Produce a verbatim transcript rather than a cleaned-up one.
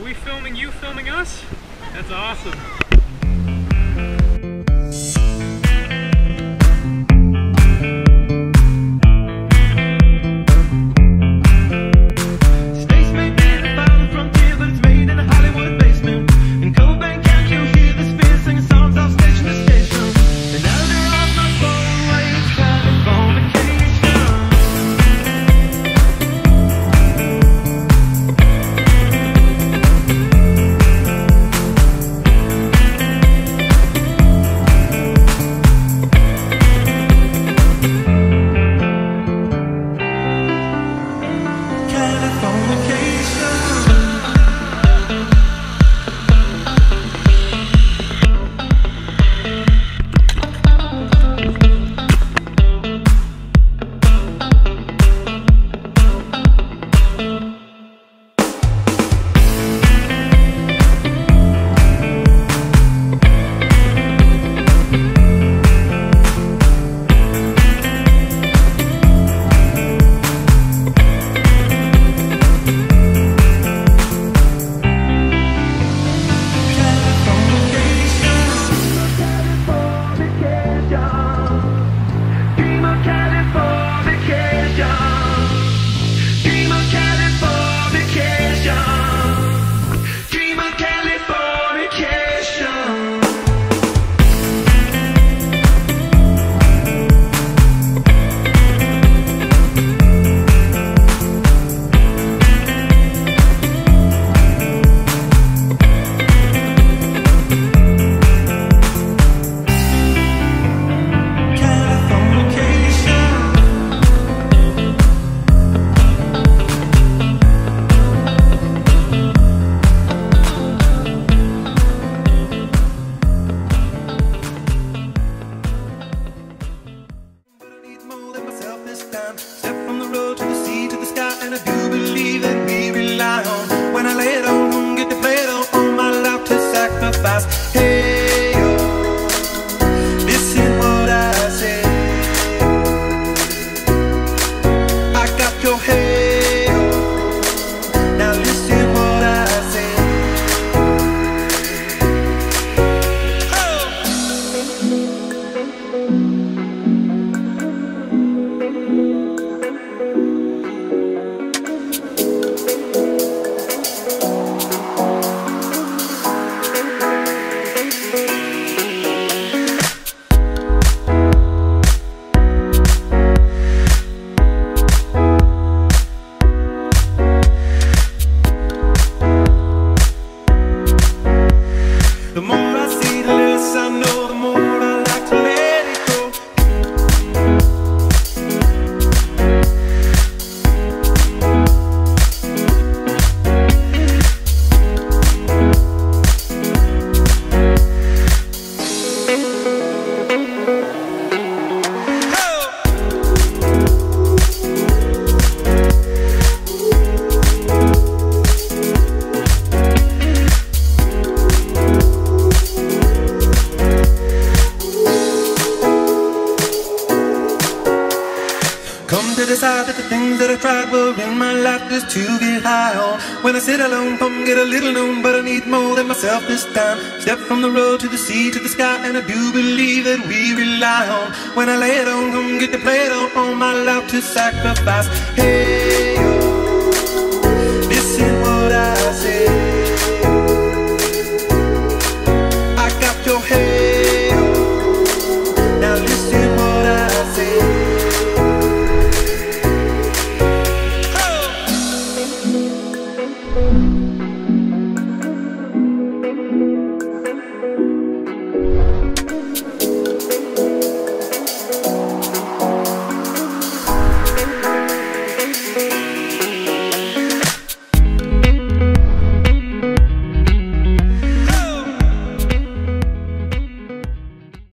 we filming you filming us? That's awesome. Hey, oh, listen what I say. I got your hey, oh, now listen what I say. The more I see, the less I know, the more I like to let it go. Come to decide that the things that I tried were in my life just to get high on. When I sit alone, come get a little known, but I need more than myself this time. Step from the road to the sea to the sky, and I do believe that we rely on. When I lay it on, come get to play it on, all my life to sacrifice. Hey.